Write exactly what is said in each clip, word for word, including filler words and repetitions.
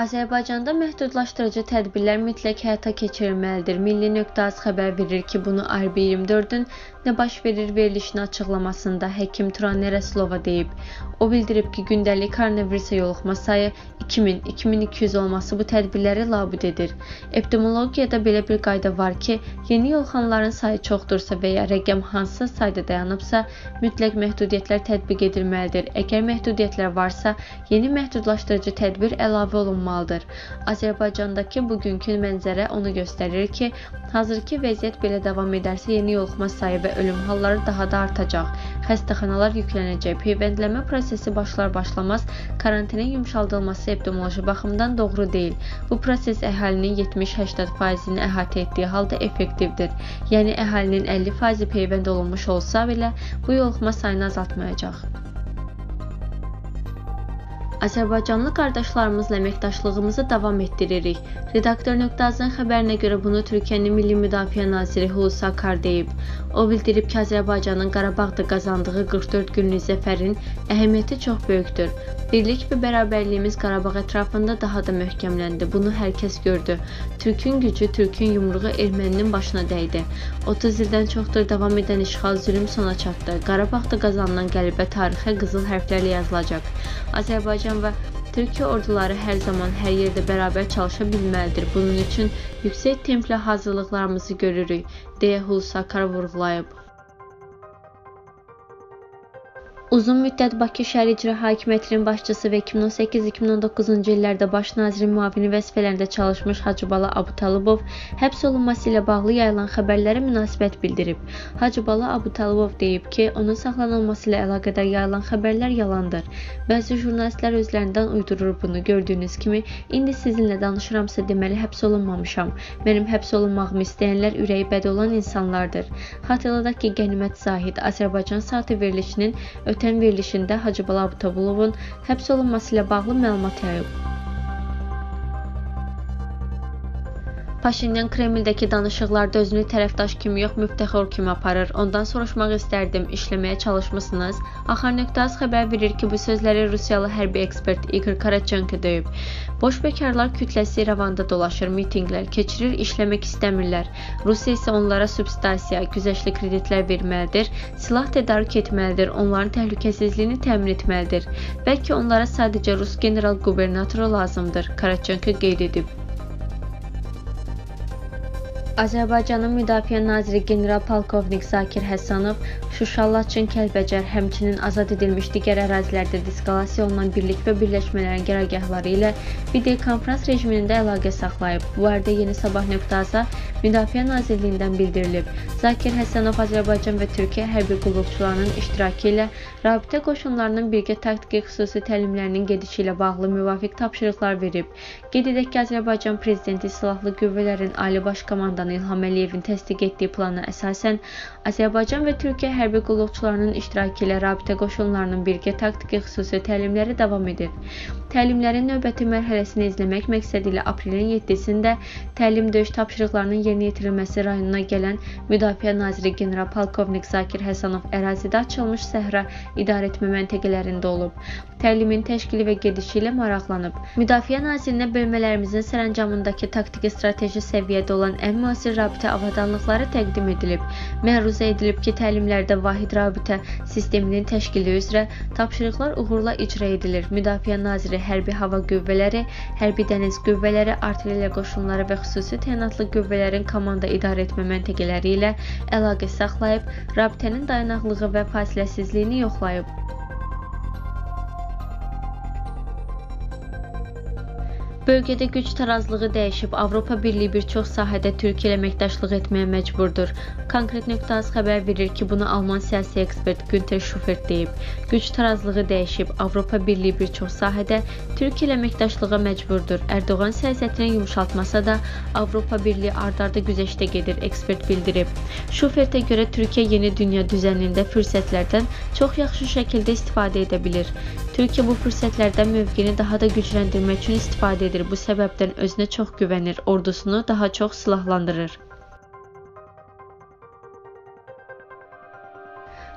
Azərbaycanda məhdudlaşdırıcı tədbirlər mütləq həyata keçirilməlidir. Milli.az xəbər verir ki, bunu A R B iyirmi dördün Nə baş verir verilişini açıqlamasında həkim Turan Rəsulova deyib. O bildirib ki, gündəlik koronavirusa yoluxma sayı iki min - iki min iki yüz olması bu tədbirləri labüd edir. Epidemiologiyada belə bir qayda var ki, yeni yoluxanların sayı çoxdursa və ya rəqəm hansısa sayda dayanıbsa, mütləq məhdudiyyətlər tətbiq edilməlidir. Əgər məhdudiyyətlər varsa, yeni məhdudlaşdırıcı tədbir əlavə olunmalıdır. Azərbaycandakı bugünkü mənzərə onu göstərir ki, hazırki vəziyyət belə davam edərsə, yeni yoluxma sayı və ölüm halları daha da artacaq. Xəstəxanalar yüklənəcək. Peyvəndləmə prosesi başlar-başlamaz karantinə yumşaldılması epidemioloji baxımdan doğru deyil. Bu proses əhalinin yetmiş - səksən faizini əhatə etdiyi halda effektivdir. Yəni əhalinin əlli faizi peyvənd olunmuş olsa belə bu yoluxma sayını azaltmayacaq. Azərbaycanlı qardaşlarımızla əməkdaşlığımızı davam etdiririk. Redaktor.azın xəbərinə görə bunu Türkiyənin Milli Müdafiə naziri Hulusi Akar deyib. O bildirib ki, Azərbaycanın Qarabağda qazandığı qırx dörd günlük zəfərin əhəmiyyəti çox böyükdür. Birlik və bərabərliyimiz Qarabağ ətrafında daha da möhkəmləndi. Bunu hər kəs gördü. Türkün gücü, Türkün yumruğu erməninin başına dəydi. otuz ildən çoxdur davam edən işğal zülm sona çatdı. Qarabağda qazanılan qələbə tarixə qızıl hərflərlə yazılacaq. Azərbaycan və Türkiyə orduları hər zaman hər yerdə bərabər çalışa bilməlidir. Bunun üçün yüksək templə hazırlıqlarımızı görürük, deyə Hulusi Akar vurğulayıb. Uzun müddət Bakı Şəhər İcra Hakimiyyətinin başçısı və iki min on səkkiz - iki min on doqquzuncu illərdə baş nazirin müavini vəzifələrində çalışmış Hacıbala Abutalıbov həbs olunması ilə bağlı yayılan xəbərlərə münasibət bildirib. Hacıbala Abutalıbov deyib ki, onun saxlanılması ilə əlaqədar yayılan xəbərlər yalandır. Bəzi jurnalistlər özlərindən uydurur bunu. Gördüyünüz kimi, indi sizinlə danışıramsa deməli həbs olunmamışam. Mənim həbs olunmağımı istəyənlər ürəyi bəd olan insanlardır. Xatırladaq ki, Qənimət Zahid Azərbaycan saatı verilişinin ötən Ötən verilişində Hacıbala Abutalıbovun həbs olunması ilə bağlı məlumat yayıb. Paşinyan Kremldəki danışıqlarda özünü tərəfdaş kimi yox, müftəxor kimi aparır. Ondan soruşmaq istərdim, işləməyə çalışmısınız? Axar.az xəbər verir ki, bu sözləri Rusiyalı hərbi ekspert Igor Karachenko deyib. Boş bekarlar kütləsi İrəvanda dolaşır, mitinqlər keçirir, işləmək istəmirlər. Rusiya isə onlara subsidiya, güzəştli kreditlər verməlidir, silah tədarük etməlidir, onların təhlükəsizliyini təmin etməlidir. Bəlkə onlara sadəcə Rus general qubernatoru lazımdır, Karachenko qeyd edib. Azərbaycanın Müdafiə naziri general-polkovnik Zakir Həsənov Şuşa, Laçın, Kəlbəcər, həmçinin azad edilmiş digər ərazilərdə diskalasiya olunan birlik və birləşmələrin qərargahları ilə videokonferans rejimində əlaqə saxlayıb. Bu arada Yeni Sabah.az-a Müdafiə Nazirliyindən bildirilib. Zakir Həsənov Azərbaycan və Türkiyə hərbi qulluqçularının iştirakı ilə rabitə qoşunlarının birgə taktiki xüsusi təlimlərinin gedişi ilə bağlı müvafiq tapşırıqlar verib. Qeyd edək ki, Azərbaycan Prezidenti Silahlı Qüvvələrin Ali Baş Komandanı İlham Əliyevin təsdiq etdiyi plana əsasən Azərbaycan və Türkiyə hərbi qulluqçularının iştirakı ilə rabitə qoşunlarının birgə taktiki xüsusi təlimləri davam edir. Təlimlərin növbəti mərhələsini izləmək məqsədi ilə aprelin yeddisində təlim döyüş tapşırıqlarının yerinə yetirilməsi rayonuna gələn Müdafiə naziri general-polkovnik Zakir Həsənov ərazidə açılmış səhra idarəetmə məntəqələrində olub. Təlimin təşkili və gedişi ilə maraqlanıb. Müdafiə nazirinə bölmələrimizin sərəncamındakı taktiki strateji səviyyədə olan ən müasir rabitə avadanlıqları təqdim edilib. Məruzə edilib ki, təlimlərdə vahid rabitə sisteminin təşkili üzrə tapşırıqlar uğurla icra edilir. Müdafiə naziri hərbi hava qüvvələri, hərbi dəniz qüvvələri, artilleriya qoşunları və xüsusi təyinatlı qüvvələrin komanda idarəetmə məntəqələri ilə əlaqə saxlayıb, rabitənin dayanıqlığı və fasiləsizliyini yoxlayıb. Bölgədə güc tarazlığı dəyişib, Avropa Birliyi bir çox sahədə Türkiyə ilə əməkdaşlıq etməyə məcburdur. Konkret.az xəbər verir ki, bunu Alman siyasi ekspert Günter Schubert deyib. Güc tarazlığı dəyişib, Avropa Birliyi bir çox sahədə Türkiyə ilə əməkdaşlığa məcburdur. Ərdoğan siyasətini yumşaltmasa da Avropa Birliyi ard-arda güzəştə gedir, ekspert bildirib. Schubertə görə Türkiyə yeni dünya düzənində fürsətlərdən çox yaxşı şəkildə istifadə edə bilir. Türkiyə bu fürsətlərdən mövqeyini daha da gücləndirmək üçün istifadə edir. Bu səbəbdən özünə çox güvənir, ordusunu daha çox silahlandırır.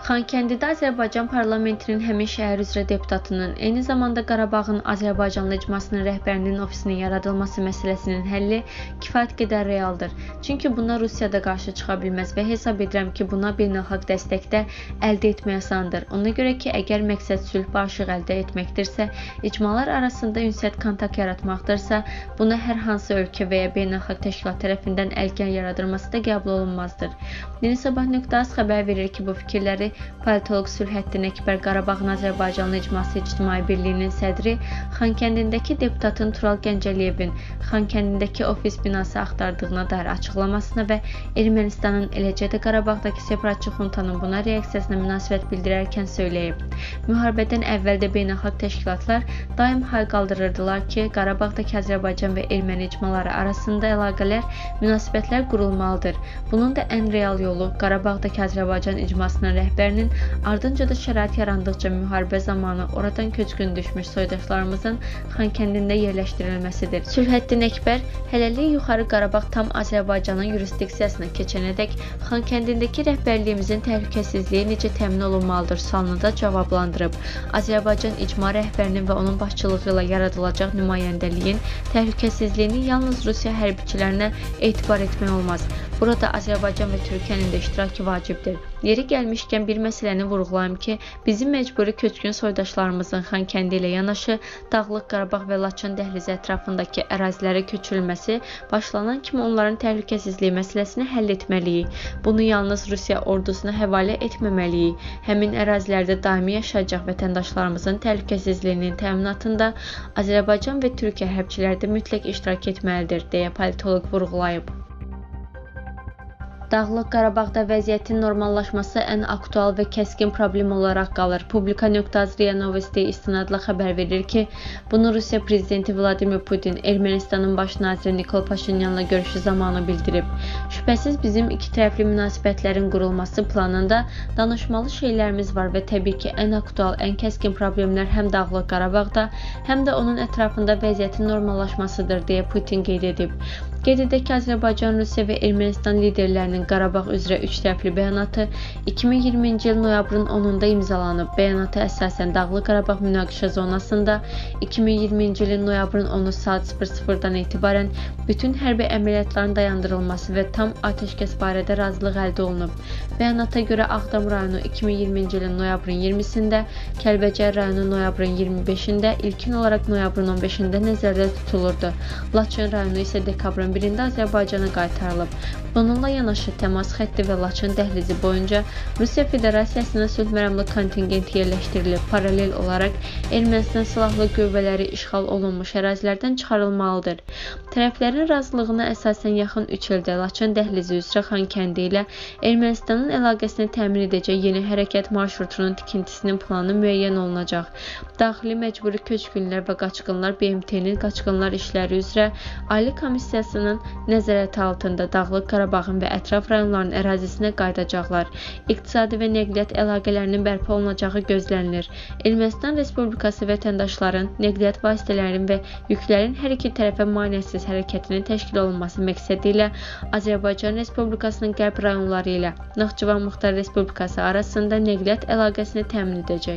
Xankəndidə Azərbaycan parlamentinin həmin şəhər üzrə deputatının, eyni zamanda Qarabağın Azərbaycanlı icmasının rəhbərinin ofisinin yaradılması məsələsinin həlli kifayət qədər realdır. Çünki buna Rusiyada qarşı çıxa bilməz və hesab edirəm ki, buna beynəlxalq dəstəkdə əldə etmək asandır. Ona görə ki, əgər məqsəd sülh barışıq əldə etməkdirsə, icmalar arasında ünsiyyət kontak yaratmaqdırsa, buna hər hansı ölkə və ya beynəlxalq təşkilat tərəfindən əlgən yaradılması da qəbul olunmazdır. Yeni Sabah nöqtəsi xəbər verir ki, bu fikirləri politoloq Sülhəddin Əkbər Qarabağın Azərbaycanlı İcması İctimai Birliyinin sədri Xankəndindəki deputatın Tural Gəncəliyevin Xankəndindəki ofis binası axtardığına dair açıqlamasına və Ermənistanın, eləcə də Qarabağdakı separatçı xuntanın buna reaksiyasına münasibət bildirərkən söyləyib. Müharibədən əvvəl də beynəlxalq təşkilatlar daim hay qaldırırdılar ki, Qarabağdakı Azərbaycan və erməni icmaları arasında əlaqələr, münasibətlər qurulmalıdır. Bunun da ən real yolu Qarabağdakı Azərbaycan icmasının rəhbərinin ardınca da şərait yarandıqca müharibə zamanı oradan köçkün düşmüş soydaşlarımızın Xankəndində yerləşdirilməsidir. Sülhəddin Əkbər hələlik yuxarı Qarabağ tam Azərbaycanın yurisdiksiyasına keçənədək Xankəndindəki rəhbərliyimizin təhlükəsizliyi necə təmin olunmalıdır sualını da cavablandırıb. Azərbaycan icma rəhbərinin və onun başçılığı ilə yaradılacaq nümayəndəliyin təhlükəsizliyini yalnız Rusiya hərbiçilərinə etibar etmək olmaz. Burada Azərbaycan və Türkiyənin də iştirakı vacibdir. Yeri gəlmişkən bir məsələni vurğulayım ki, bizim məcburi köçkün soydaşlarımızın Xankəndi ilə yanaşı Dağlıq Qarabağ və Laçın dəhlizi ətrafındakı ərazilərə köçürülməsi başlanan kimi onların təhlükəsizliyi məsələsini həll etməliyik. Bunu yalnız Rusiya ordusuna həvalə etməməliyik. Həmin ərazilərdə daimi yaşayacaq vətəndaşlarımızın təhlükəsizliyinin təminatında Azərbaycan və Türkiyə hərbçiləri də mütləq iştirak etməlidir, deyə politoloq vurğulayıb. Dağlıq Qarabağda vəziyyətin normallaşması ən aktual və kəskin problem olaraq qalır. Publika nöqtə az R I A Novosti istinadla xəbər verir ki, bunu Rusiya prezidenti Vladimir Putin Ermənistanın baş naziri Nikol Paşinyanla görüşü zamanı bildirib. Şübhəsiz bizim iki tərəfli münasibətlərin qurulması planında danışmalı şeylərimiz var və təbii ki, ən aktual, ən kəskin problemlər həm Dağlıq Qarabağda, həm də onun ətrafında vəziyyətin normallaşmasıdır, deyə Putin qeyd edib. Qeyd edək ki, Azərbaycan, Rusiya və Ermənistan liderlərinin Qarabağ üzrə üç tərəfli bəyanatı iki min iyirminci il noyabrın onunda imzalanıb. Bəyanata əsasən Dağlıq Qarabağ münaqişə zonasında iki min iyirminci ilin noyabrın onu saat sıfır sıfırdan etibarən bütün hərbi əməliyyatların dayandırılması və tam atəşkəs barədə razılıq əldə olunub. Bəyanata görə Ağdam rayonu iki min iyirminci ilin noyabrın iyirmisində, Kəlbəcər rayonu noyabrın iyirmi beşində, ilkin olaraq noyabrın on beşində nəzərdə tutulurdu. Laçın rayonu isə dekabrın birində Azərbaycana qaytarılıb. Bununla yanaşı təmas xətti və Laçın dəhlizi boyunca Rusiya Federasiyasının sülh məramlı kontingenti yerləşdirilib. Paralel olaraq Ermənistan silahlı qüvvələri işğal olunmuş ərazilərdən çıxarılmalıdır. Tərəflərin razılığına əsasən yaxın üç ildə Laçın dəhlizi üzrə Xankəndi ilə Ermənistanın əlaqəsini təmin edəcək yeni hərəkət marşrutunun tikintisinin planı müəyyən olunacaq. Daxili məcburi köçkünlər və qaçqınlar B M T-nin qaçqınlar işləri üzrə Ali Komissiyasının nəzarəti altında Dağlıq Qarabağın və ətraf rayonların ərazisinə qayıdacaqlar. İqtisadi və nəqliyyat əlaqələrinin bərpa olunacağı gözlənilir. Ermənistan Respublikası vətəndaşların, nəqliyyat vasitələrinin və yüklərin hər iki tərəfə maneəsiz hərəkətinin təşkil olunması məqsədi ilə Azərbaycan Respublikasının qərb rayonları ilə Naxçıvan Muxtar Respublikası arasında nəqliyyat əlaqəsini təmin edəcək.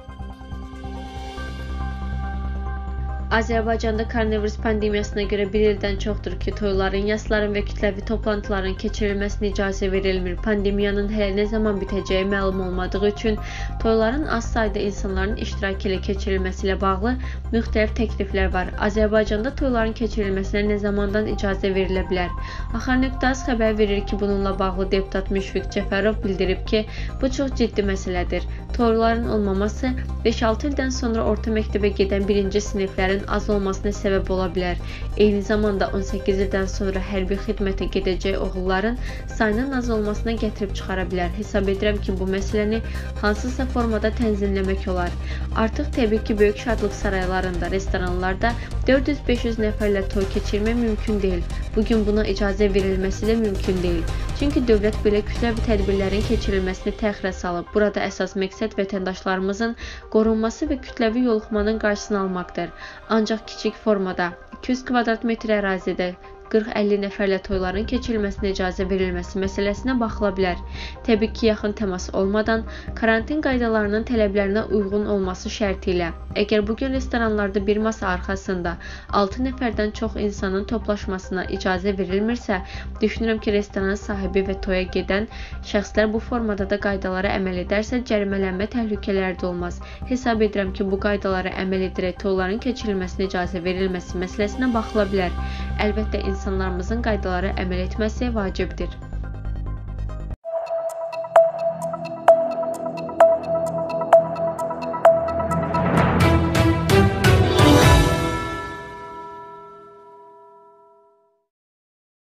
Azərbaycanda koronavirus pandemiyasına görə bir ildən çoxdur ki, toyların, yasların və kütləvi toplantıların keçirilməsinə icazə verilmir. Pandemiyanın hələ nə zaman bitəcəyi məlum olmadığı üçün toyların az sayda insanların iştirakı ilə keçirilməsi ilə bağlı müxtəlif təkliflər var. Azərbaycanda toyların keçirilməsinə nə zamandan icazə verilə bilər? Axar nöqtəsi xəbər verir ki, bununla bağlı deputat Müşfiq Cəfərov bildirib ki, bu çox ciddi məsələdir. Toyların olmaması beş altı ildən sonra orta məktəbə gedən birinci siniflərin az olmasına səbəb ola bilər. Eyni zamanda on səkkiz ildən sonra hərbi xidmətə gedəcək oğulların sayının az olmasına gətirib çıxara bilər. Hesab edirəm ki, bu məsələni hansısa formada tənzimləmək olar. Artıq təbii ki, böyük şadlıq saraylarında, restoranlarda dörd yüz beş yüz nəfərlə toy keçirmək mümkün deyil. Bugün buna icazə verilməsi də mümkün deyil. Çünki dövlət belə kütləvi tədbirlərin keçirilməsini təxirə salıb. Burada əsas məqsəd vətəndaşlarımızın qorunması və kütləvi yoluxmanın qarşısını almaqdır. Ancaq kiçik formada iki yüz kvadrat metr ərazidə qırx əlli nəfərlə toyların keçirilməsinə icazə verilməsi məsələsinə baxıla bilər. Təbii ki, yaxın təmas olmadan, karantin qaydalarının tələblərinə uyğun olması şərti ilə. Əgər bugün restoranlarda bir masa arxasında altı nəfərdən çox insanın toplaşmasına icazə verilmirsə, düşünürəm ki, restoran sahibi və toya gedən şəxslər bu formada da qaydalara əməl edərsə, cərimələnmə təhlükələri də olmaz. Hesab edirəm ki, bu qaydalara əməl edərək toyların keçirilməsinə icazə verilməsi məsələsinə baxıla bilər. Əlbəttə, insanlarımızın qaydalara əməl etməsi vacibdir.